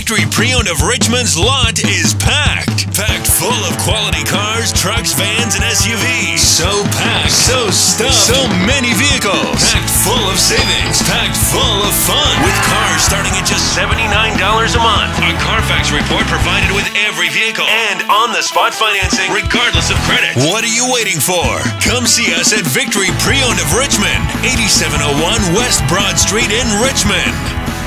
Victory Pre-Owned of Richmond's lot is packed. Packed full of quality cars, trucks, vans, and SUVs. So packed, so stuffed, so many vehicles. Packed full of savings, packed full of fun. With cars starting at just $79 a month. A Carfax report provided with every vehicle. And on-the-spot financing, regardless of credit. What are you waiting for? Come see us at Victory Pre-Owned of Richmond, 8701 West Broad Street in Richmond.